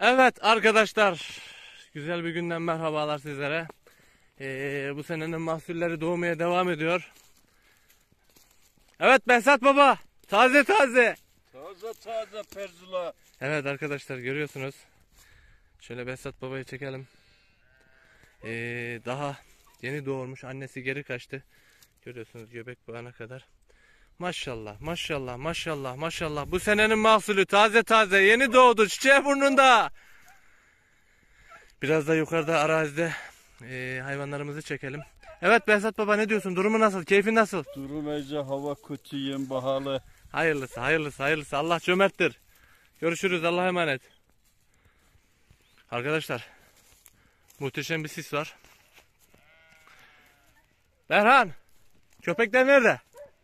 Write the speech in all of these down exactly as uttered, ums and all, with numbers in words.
Evet arkadaşlar, güzel bir günden merhabalar sizlere. Ee, bu senenin mahsulleri doğmaya devam ediyor. Evet Behzat Baba, taze taze. Taze taze perzula. Evet arkadaşlar, görüyorsunuz. Şöyle Behzat Baba'yı çekelim. Ee, daha yeni doğurmuş, annesi geri kaçtı. Görüyorsunuz göbek bağına kadar. Maşallah maşallah maşallah maşallah. Bu senenin mahsulü taze taze, yeni doğdu, çiçeği burnunda. Biraz da yukarıda arazide e, hayvanlarımızı çekelim. Evet Behzat Baba, ne diyorsun? Durumu nasıl? Keyfi nasıl? Durum ece, hava kötü, yem bahalı. Hayırlısı hayırlısı hayırlısı. Allah cömerttir. Görüşürüz, Allah'a emanet. Arkadaşlar, muhteşem bir sis var. Berhan, köpekler nerede?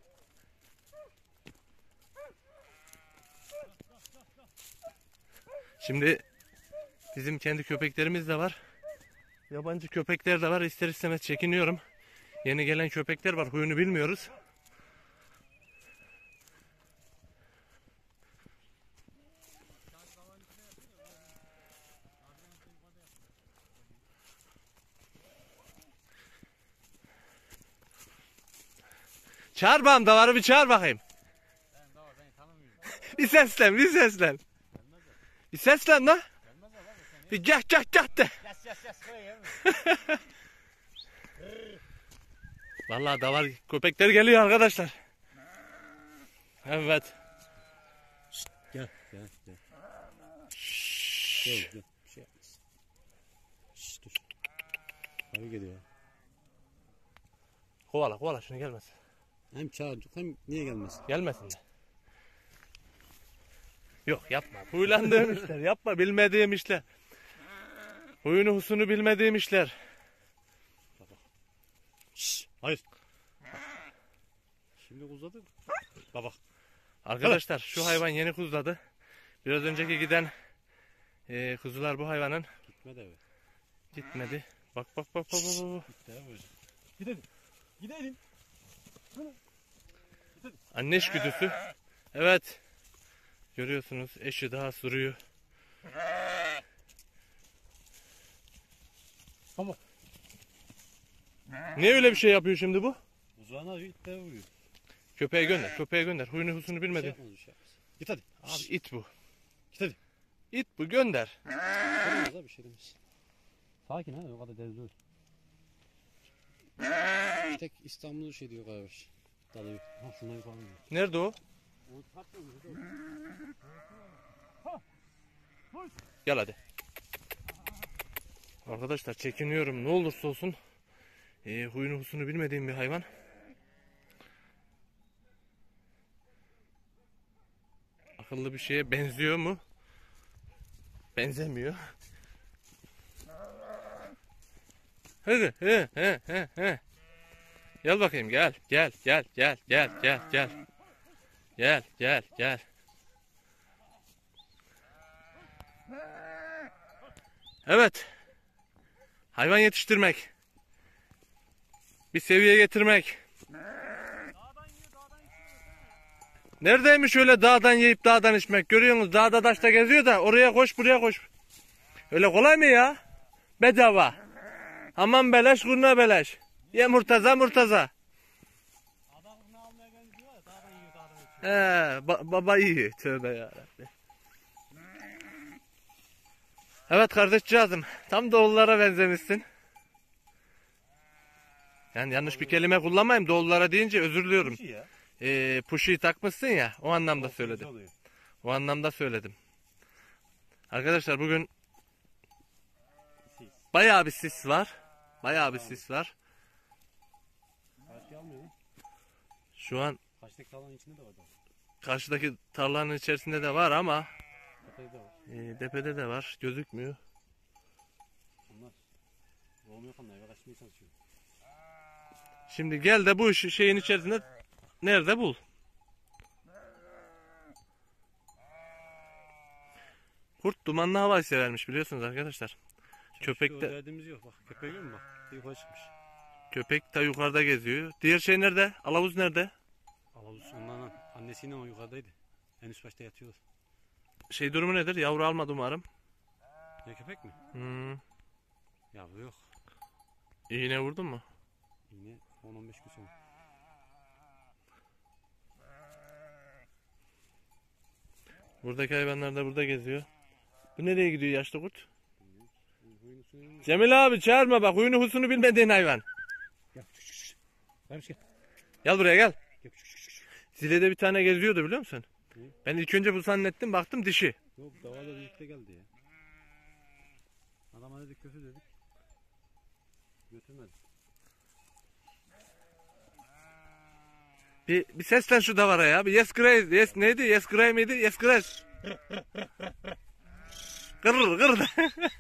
Şimdi bizim kendi köpeklerimiz de var. Yabancı köpekler de var. İster istemez çekiniyorum. Yeni gelen köpekler var. Huyunu bilmiyoruz. Çağır bakalım, davarı bir çağır bakayım. Bir seslen, bir seslen. Bir seslen lan. Bir gah gah gah de. Vallahi davar köpekler geliyor arkadaşlar. Evet. Gel gel gel. Gel gel. Bir şey yapmaz. Şşş dur. Abi geliyor. Kovala kovala, şunu gelmesin. Hem çağırdık hem niye gelmez? Gelmesin de. Yok yapma. Huylandığım işler. Yapma, bilmediğim işler. Huyunu husunu bilmediğim işler. Şşş hayır. Şimdi uzadı. Bak. Arkadaşlar şu hayvan yeni kuzladı. Biraz önceki giden e, kuzular bu hayvanın. Gitmedi eve. Gitmedi. Bak bak bak bak bak. Gitti eve. Gidelim. Gidelim. Anne eşgüdüsü. Evet. Görüyorsunuz, eşi daha sürüyor. Tamam. Niye öyle bir şey yapıyor şimdi bu? Uzağına git de vuruyor. Köpeğe gönder, köpeğe gönder. Huyunu husunu bilmedi. Bir şey yapmaz, bir şey yapmaz. Git hadi. Abi it bu. Git hadi. İt bu, gönder. Olmaz abi, bir şey demez. Sakin ha, o kadar deli Bir tek İstanbul'u şey diyor galiba. Dalıyor. Ha şundan yukarı diyor. Nerede o? Gel hadi. Arkadaşlar çekiniyorum. Ne olursa olsun e, huyunu husunu bilmediğim bir hayvan. Akıllı bir şeye benziyor mu? Benzemiyor. Hadi he he he he. Gel bakayım, gel gel gel gel gel gel gel. Gel gel gel. Evet. Hayvan yetiştirmek. Bir seviye getirmek. Neredeymiş öyle dağdan yiyip dağdan içmek? Görüyorsunuz, dağda taşta geziyor da oraya koş buraya koş. Öyle kolay mı ya? Bedava. Aman beleş kurna beleş. Ye murtaza murtaza. He, ba baba iyi. Tövbe yarabbim. Evet kardeşcağızım, tam da oğullara benzemişsin. Yani yanlış bir kelime kullanmayayım, doğullara deyince özür diliyorum. Ee, puşiyi takmışsın ya, o anlamda söyledim. O anlamda söyledim. Arkadaşlar bugün bayağı bir sis var. Bayağı bir sis var. Şu an Karşıdaki tarlanın içinde de var. karşıdaki tarlanın içerisinde de var ama Tepede de var. e, tepede de var. Gözükmüyor. Bunlar doğmuyor kanla eve kaçmaya çalışıyor. Şimdi gel de bu işi şeyin içerisinde nerede bul. Kurt dumanlı havayı severmiş, biliyorsunuz arkadaşlar. Köpek de Derdimiz yok bak. Köpeği görüyor musun bak. Yukarı çıkmış. köpek de yukarıda geziyor. Diğer şey nerede? Alavuz nerede? Alavuz onlarla annesiyle o yukarıdaydı. En üst başta yatıyorlar. Şey durumu nedir? Yavru almadı umarım. Ne köpek mi? Hmm. Yavru yok. İğne vurdun mu? Yine on on beş gün sonra. Buradaki hayvanlar da burada geziyor. Bu nereye gidiyor yaşlı kurt? Huyunu suyunu. Cemil abi çağırma bak, huyunu husunu bilmediğin hayvan. Gel. Gel. Gel. Gel buraya gel. Gel. Zile'de bir tane geziyordu biliyor musun? Hı? Ben ilk önce bu zannettim, baktım dişi. Yok, davada birlikte geldi ya. Adama dedik kötü dedik. Götürmedi. Bir, bir seslen şu davara ya. Bir yes Grace. Yes neydi? Yes Grace miydi? Yes Grace. Kırr kırr.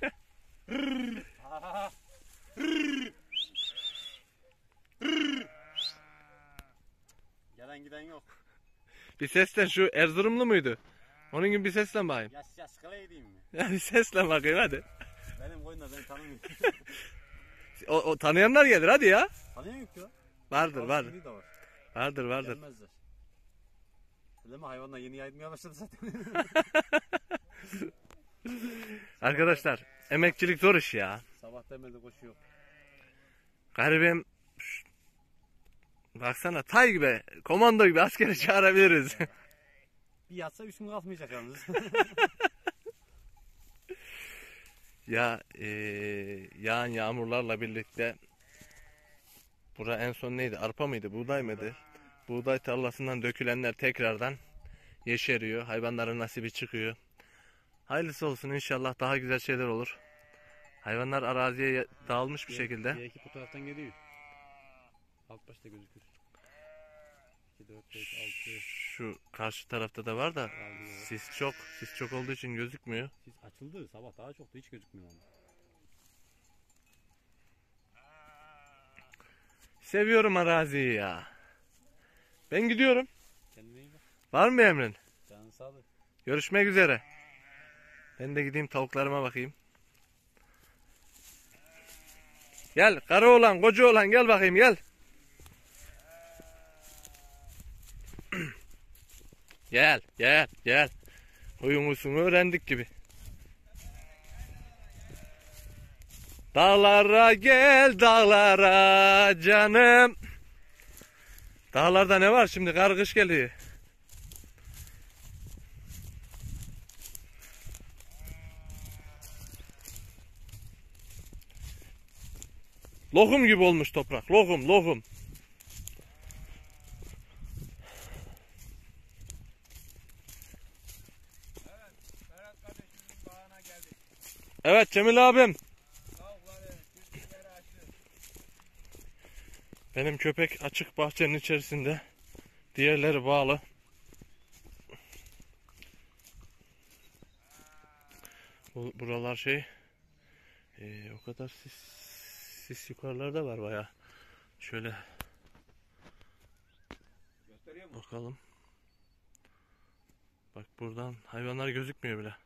Gelen giden yok. Bir seslen, şu Erzurumlu muydu? Onun gibi bir seslen bakayım. Yaş yaş kıla edeyim mi? Ya bir seslen bakayım hadi. Benim koyunlar beni tanımıyor. O, o tanıyanlar gelir hadi ya. Tanıyor yok ya. Vardır vardır. Yeni de var. Vardır vardır. Gelmezler. Öyle mi, hayvanlar yeni yaymaya başladı zaten. Arkadaşlar emekçilik zor iş ya. Sabah temelde koşuyor. Garibim. Baksana tay gibi, komando gibi askeri çağırabiliriz. Bir yatsa üç gün kalkmayacak yalnız. Ya e, yağan yağmurlarla birlikte bura en son neydi? Arpa mıydı? Buğday mıydı? Buğday tarlasından dökülenler tekrardan yeşeriyor. Hayvanların nasibi çıkıyor. Hayırlısı olsun, inşallah daha güzel şeyler olur. Hayvanlar araziye dağılmış bir şekilde. Bir iki bu taraftan geliyor. Alt başta gözükür. iki, dört, beş, altı. Şu karşı tarafta da var da sis çok. Sis çok olduğu için gözükmüyor. Sis açıldı. Sabah daha çoktu. Hiç gözükmüyor ama. Seviyorum araziyi ya. Ben gidiyorum. Kendine iyi bak. Var mı emrin? Canın sağlık. Görüşmek üzere. Ben de gideyim tavuklarıma bakayım. Gel karı olan, koca olan, gel bakayım gel. Gel gel gel. Huyumuzunu öğrendik gibi. Dağlara gel, dağlara canım. Dağlarda ne var şimdi? Kar kış geliyor. Lokum gibi olmuş toprak. Lokum, lokum. Evet, Ferhat kardeşimizin bağına geldik. Evet Cemil abim. Tavukları, düzgünleri açtı. Benim köpek açık bahçenin içerisinde. Diğerleri bağlı. Bu, buralar şey. Ee, o kadar sis, sis yukarılarda var bayağı. Şöyle Gösteriyor mu? bakalım. Bak buradan hayvanlar gözükmüyor bile.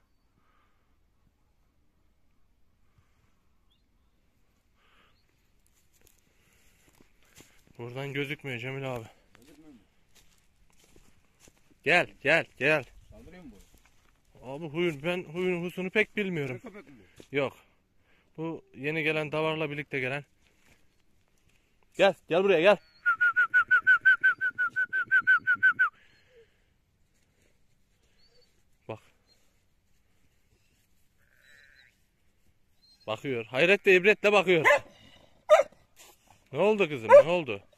Buradan gözükmüyor Cemil abi. Gözükmüyor mu? Gel gel gel. Saldırıyor mu bu? Abi huyun, ben huyun husunu pek bilmiyorum. Köpek mi bu? Yok. Bu yeni gelen davarla birlikte gelen. Gel gel buraya gel. Bak. Bakıyor. Hayretle ibretle bakıyor. Ne oldu kızım? Ne oldu?